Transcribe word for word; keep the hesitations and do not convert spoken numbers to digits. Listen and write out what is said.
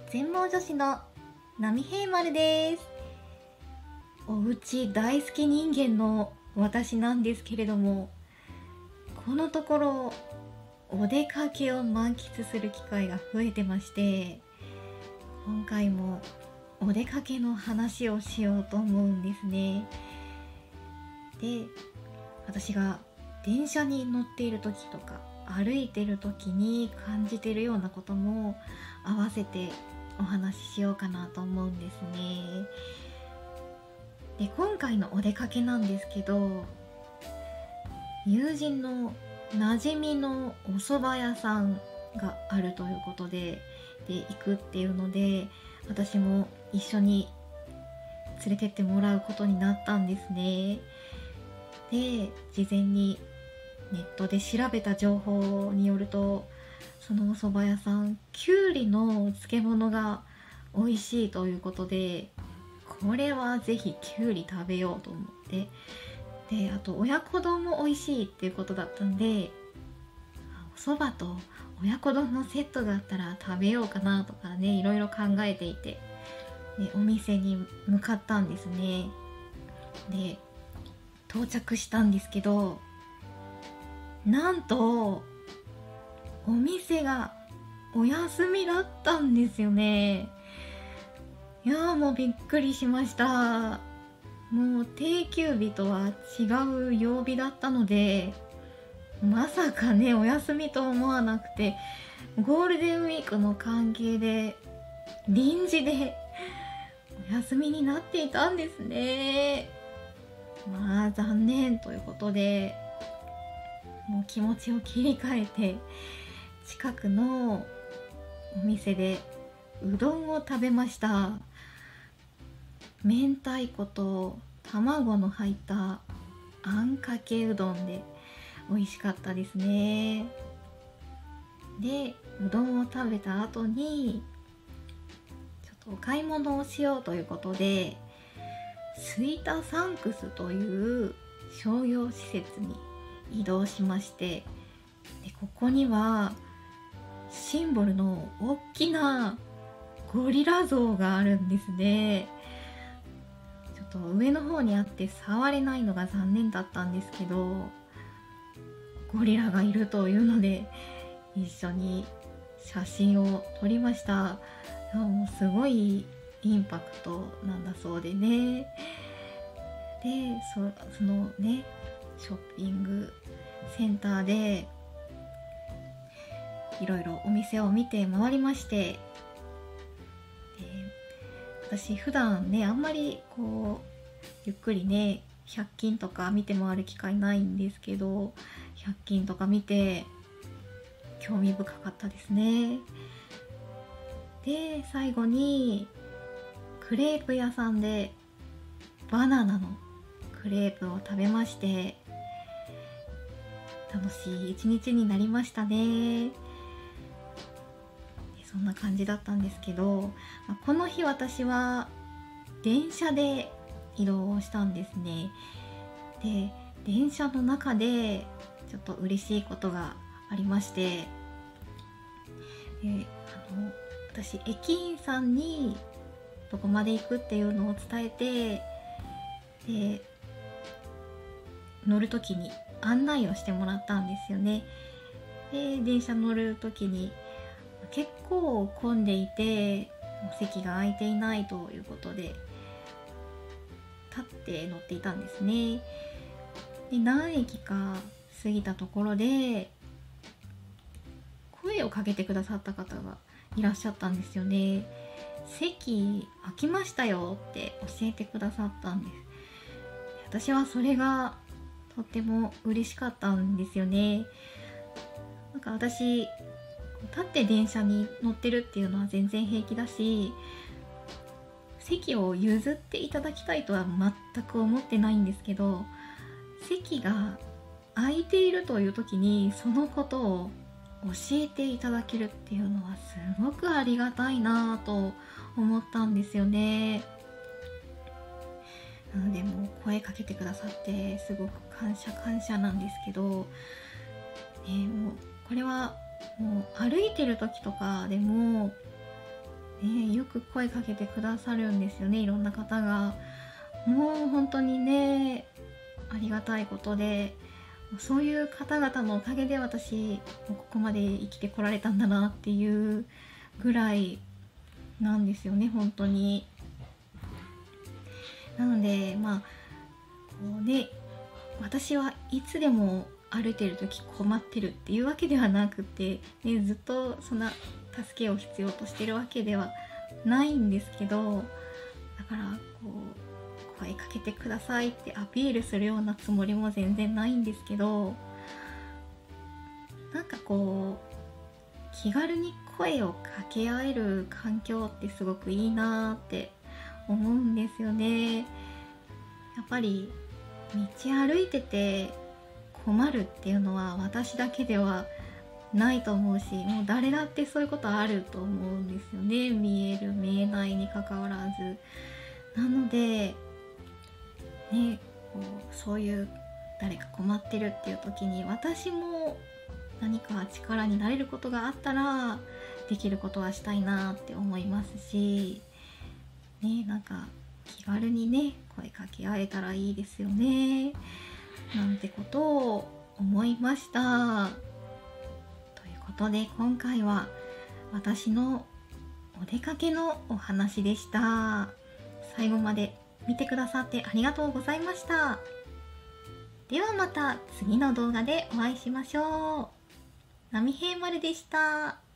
全盲女子の波平丸です。おうち大好き人間の私なんですけれども、このところお出かけを満喫する機会が増えてまして、今回もお出かけの話をしようと思うんですね。で、私が電車に乗っている時とか歩いている時に感じているようなことも合わせてお話ししようかなと思うんですね。で、今回のお出かけなんですけど、友人の馴染みのお蕎麦屋さんがあるということで、で行くっていうので、私も一緒に連れてってもらうことになったんですね。で、事前にネットで調べた情報によると、そのお蕎麦屋さん、きゅうりの漬物が美味しいということで、これはぜひきゅうり食べようと思って、で、あと親子丼も美味しいっていうことだったんで、お蕎麦と親子丼のセットがあったら食べようかなとかね、いろいろ考えていて、でお店に向かったんですね。で、到着したんですけど、なんとお店がお休みだったんですよね。いやー、もうびっくりしました。もう定休日とは違う曜日だったので、まさかね、お休みと思わなくて、ゴールデンウィークの関係で臨時でお休みになっていたんですね。まあ残念ということで、もう気持ちを切り替えて近くのお店でうどんを食べました。明太子と卵の入ったあんかけうどんで美味しかったですね。で、うどんを食べた後にちょっとお買い物をしようということで、スイタサンクスという商業施設に移動しまして、でここにはシンボルの大きなゴリラ像があるんですね。ちょっと上の方にあって触れないのが残念だったんですけど、ゴリラがいるというので一緒に写真を撮りました。もうすごいインパクトなんだそうでね。で、そ、そのね、ショッピングセンターでいろいろお店を見て回りまして、で、私普段ね、あんまりこうゆっくりね、ひゃく均とか見て回る機会ないんですけど、ひゃく均とか見て興味深かったですね。で、最後にクレープ屋さんでバナナのクレープを食べまして、楽しい一日になりましたね。そんな感じだったんですけど、この日私は電車で移動したんですね。で、電車の中でちょっと嬉しいことがありまして、で、あの私駅員さんにどこまで行くっていうのを伝えて、で乗る時に案内をしてもらったんですよね。で、電車乗る時に結構混んでいて席が空いていないということで立って乗っていたんですね。で、何駅か過ぎたところで声をかけてくださった方がいらっしゃったんですよね。席空きましたよって教えてくださったんです。私はそれがとっても嬉しかったんですよね。なんか私、立って電車に乗ってるっていうのは全然平気だし、席を譲っていただきたいとは全く思ってないんですけど、席が空いているという時にそのことを教えていただけるっていうのはすごくありがたいなぁと思ったんですよね。なので、もう声かけてくださってすごく感謝感謝なんですけど、ね、もうこれはもう歩いてる時とかでもね、よく声かけてくださるんですよね、いろんな方が。もう本当にね、ありがたいことで、そういう方々のおかげで私ここまで生きてこられたんだなっていうぐらいなんですよね、本当に。なのでまあこうね、私はいつでも歩いてる時困ってるっていうわけではなくて、ね、ずっとそんな助けを必要としてるわけではないんですけど、だからこう声かけてくださいってアピールするようなつもりも全然ないんですけど、なんかこう気軽に声をかけ合える環境ってすごくいいなーって思うんですよね。やっぱり道歩いてて困るっていうのは私だけではないと思うし、もう誰だってそういうことあると思うんですよね、見える見えないにかかわらず。なのでね、こうそういう誰か困ってるっていう時に私も何か力になれることがあったらできることはしたいなって思いますしね、なんか気軽にね声かけ合えたらいいですよね、なんてことを思いました。ということで今回は私のお出かけのお話でした。最後まで見てくださってありがとうございました。ではまた次の動画でお会いしましょう。波平丸でした。